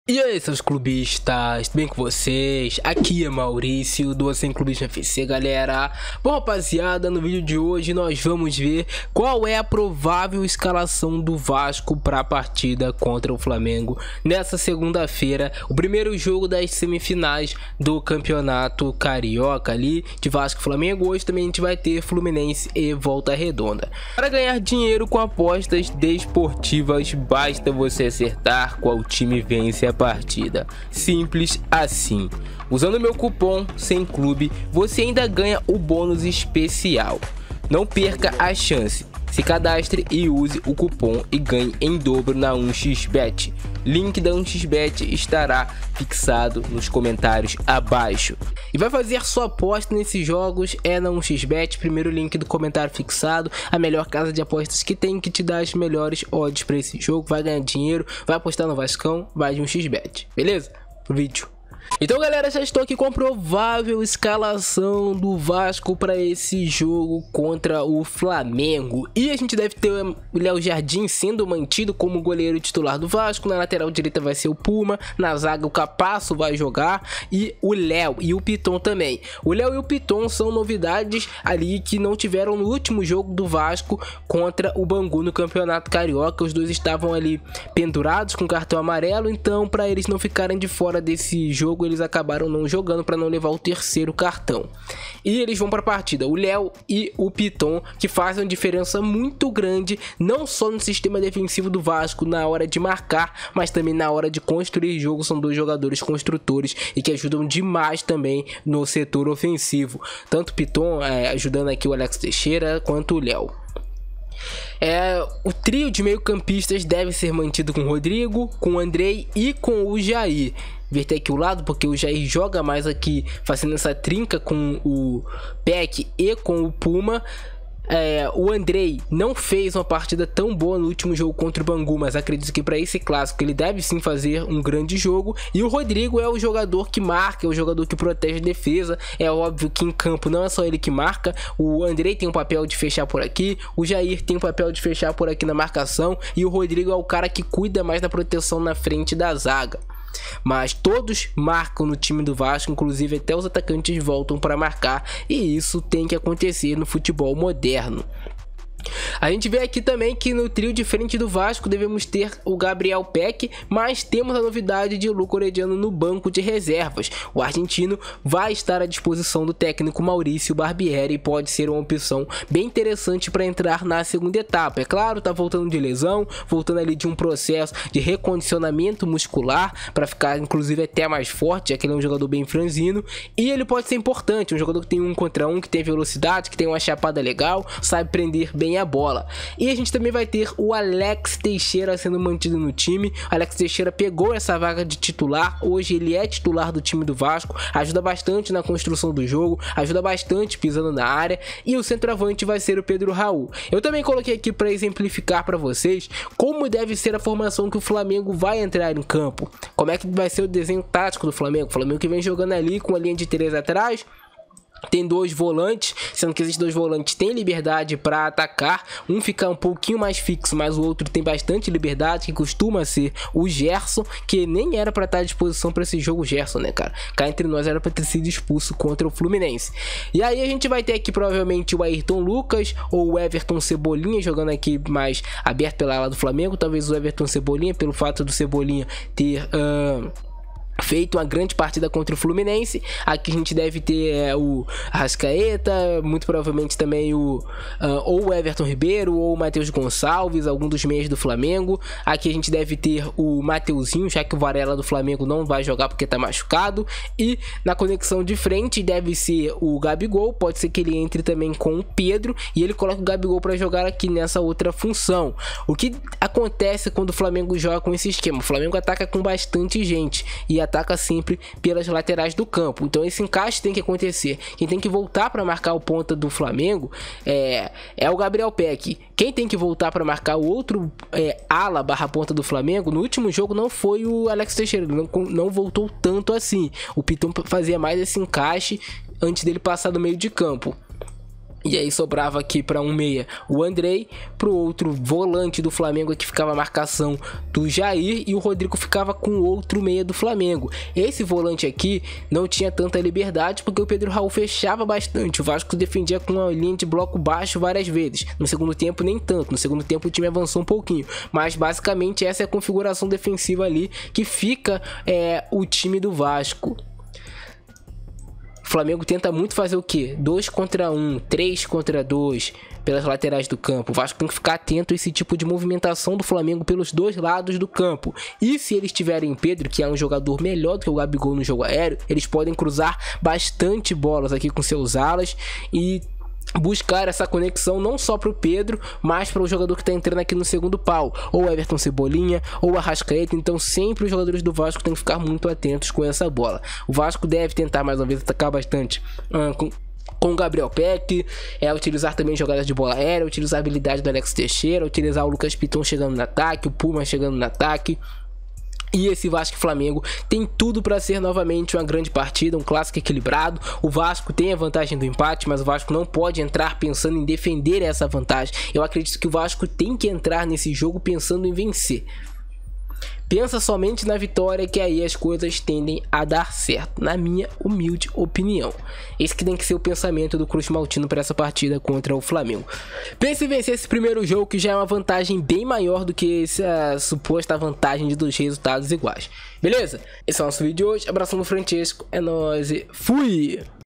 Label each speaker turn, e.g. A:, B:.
A: E aí, seus clubistas, tudo bem com vocês? Aqui é Maurício do Sem Clubismo FC, galera. Bom, rapaziada, no vídeo de hoje nós vamos ver qual é a provável escalação do Vasco para a partida contra o Flamengo nessa segunda-feira, o primeiro jogo das semifinais do Campeonato Carioca ali de Vasco e Flamengo. Hoje também a gente vai ter Fluminense e Volta Redonda. Para ganhar dinheiro com apostas desportivas, basta você acertar qual time vence a partida. Simples assim. Usando meu cupom Sem Clube, você ainda ganha o bônus especial. Não perca a chance. Se cadastre e use o cupom e ganhe em dobro na 1xBet. Link da 1xBet estará fixado nos comentários abaixo. E vai fazer sua aposta nesses jogos é na 1xBet, primeiro link do comentário fixado, a melhor casa de apostas que tem, que te dá as melhores odds para esse jogo. Vai ganhar dinheiro, vai apostar no Vascão, vai de 1xBet, beleza? Pro vídeo. Então, galera, já estou aqui com a provável escalação do Vasco para esse jogo contra o Flamengo. E a gente deve ter o Léo Jardim sendo mantido como goleiro titular do Vasco. Na lateral direita vai ser o Puma, na zaga o Capasso vai jogar e o Léo e o Piton também. O Léo e o Piton são novidades ali que não tiveram no último jogo do Vasco contra o Bangu no Campeonato Carioca. Os dois estavam ali pendurados com cartão amarelo, então para eles não ficarem de fora desse jogo, eles acabaram não jogando para não levar o terceiro cartão. E eles vão para a partida, o Léo e o Piton, que fazem uma diferença muito grande, não só no sistema defensivo do Vasco na hora de marcar, mas também na hora de construir jogo. São dois jogadores construtores e que ajudam demais também no setor ofensivo. Tanto o Piton ajudando aqui o Alex Teixeira, quanto o Léo. O trio de meio campistas deve ser mantido com o Rodrigo, com o Andrei e com o Jair. Inverter aqui o lado porque o Jair joga mais aqui, fazendo essa trinca com o Peck e com o Puma. O Andrei não fez uma partida tão boa no último jogo contra o Bangu, mas acredito que para esse clássico ele deve sim fazer um grande jogo. E o Rodrigo é o jogador que marca, é o jogador que protege a defesa. É óbvio que em campo não é só ele que marca, o Andrei tem um papel de fechar por aqui, o Jair tem um papel de fechar por aqui na marcação, e o Rodrigo é o cara que cuida mais da proteção na frente da zaga. Mas todos marcam no time do Vasco, inclusive até os atacantes voltam para marcar, e isso tem que acontecer no futebol moderno. A gente vê aqui também que no trio de frente do Vasco devemos ter o Gabriel Peck, mas temos a novidade de Luca Orediano no banco de reservas. O argentino vai estar à disposição do técnico Maurício Barbieri e pode ser uma opção bem interessante para entrar na segunda etapa. É claro, tá voltando de lesão, voltando ali de um processo de recondicionamento muscular para ficar inclusive até mais forte, já que ele é um jogador bem franzino, e ele pode ser importante, um jogador que tem 1 contra 1, que tem velocidade, que tem uma chapada legal, sabe prender bem a bola. E a gente também vai ter o Alex Teixeira sendo mantido no time. O Alex Teixeira pegou essa vaga de titular, hoje ele é titular do time do Vasco, ajuda bastante na construção do jogo, ajuda bastante pisando na área, e o centroavante vai ser o Pedro Raul. Eu também coloquei aqui para exemplificar para vocês como deve ser a formação que o Flamengo vai entrar em campo, como é que vai ser o desenho tático do Flamengo. O Flamengo que vem jogando ali com a linha de 3 atrás, tem 2 volantes, sendo que esses 2 volantes têm liberdade para atacar. Um fica um pouquinho mais fixo, mas o outro tem bastante liberdade, que costuma ser o Gerson, que nem era para estar à disposição para esse jogo. Gerson, né, cara? Cá entre nós era para ter sido expulso contra o Fluminense. E aí a gente vai ter aqui provavelmente o Ayrton Lucas ou o Everton Cebolinha jogando aqui mais aberto pela ala do Flamengo. Talvez o Everton Cebolinha, pelo fato do Cebolinha ter feito uma grande partida contra o Fluminense. Aqui a gente deve ter o Arrascaeta, muito provavelmente também ou o Everton Ribeiro ou o Matheus Gonçalves, algum dos meias do Flamengo. Aqui a gente deve ter o Mateuzinho, já que o Varela do Flamengo não vai jogar porque tá machucado. E na conexão de frente deve ser o Gabigol, pode ser que ele entre também com o Pedro e ele coloca o Gabigol para jogar aqui nessa outra função. O que acontece quando o Flamengo joga com esse esquema? O Flamengo ataca com bastante gente e ataca sempre pelas laterais do campo, então esse encaixe tem que acontecer. Quem tem que voltar para marcar o ponta do Flamengo é o Gabriel Peck. Quem tem que voltar para marcar o outro ala barra ponta do Flamengo no último jogo não foi o Alex Teixeira, não voltou tanto assim. O Piton fazia mais esse encaixe antes dele passar do meio de campo. E aí sobrava aqui para um meia o Andrei, pro outro volante do Flamengo que ficava a marcação do Jair, e o Rodrigo ficava com o outro meia do Flamengo. Esse volante aqui não tinha tanta liberdade porque o Pedro Raul fechava bastante. O Vasco defendia com uma linha de bloco baixo várias vezes. No segundo tempo nem tanto, no segundo tempo o time avançou um pouquinho, mas basicamente essa é a configuração defensiva ali que fica o time do Vasco. O Flamengo tenta muito fazer o quê? 2 contra 1, 3 contra 2 pelas laterais do campo. O Vasco tem que ficar atento a esse tipo de movimentação do Flamengo pelos dois lados do campo. E se eles tiverem Pedro, que é um jogador melhor do que o Gabigol no jogo aéreo, eles podem cruzar bastante bolas aqui com seus alas e buscar essa conexão não só para o Pedro, mas para o jogador que está entrando aqui no segundo pau, ou Everton Cebolinha, ou Arrascaeta. Então sempre os jogadores do Vasco têm que ficar muito atentos com essa bola. O Vasco deve tentar mais uma vez atacar bastante com o Gabriel Peck, utilizar também jogadas de bola aérea, utilizar a habilidade do Alex Teixeira, utilizar o Lucas Piton chegando no ataque, o Puma chegando no ataque. E esse Vasco e Flamengo tem tudo para ser novamente uma grande partida, um clássico equilibrado. O Vasco tem a vantagem do empate, mas o Vasco não pode entrar pensando em defender essa vantagem. Eu acredito que o Vasco tem que entrar nesse jogo pensando em vencer. Pensa somente na vitória, que aí as coisas tendem a dar certo, na minha humilde opinião. Esse que tem que ser o pensamento do Cruz Maltino para essa partida contra o Flamengo. Pense em vencer esse primeiro jogo, que já é uma vantagem bem maior do que essa suposta vantagem de 2 resultados iguais. Beleza? Esse é o nosso vídeo de hoje. Abração do Francesco, é nóis e fui!